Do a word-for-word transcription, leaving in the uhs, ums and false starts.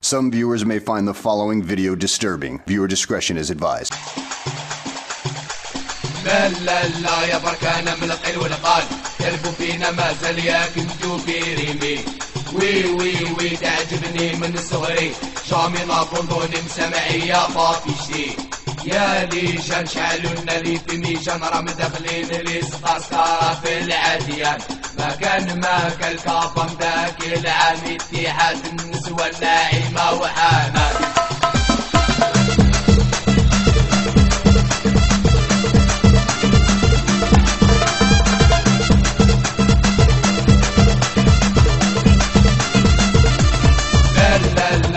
Some viewers may find the following video disturbing. Viewer discretion is advised. لا لا لا يا بركانة من القيل والقال يلفوا فينا ما زال يا كنتو بيريمي وي وي وي تعجبني من صغري شامي نابلون مسامعي يا بابي شي يا لي جان شعلونا لي في ميجان راه مدخلين لي سقاسكارة في العاديان ما كان ما كالكافم ذاك العام اتحاد النسوة الناعمة وحنان لا لا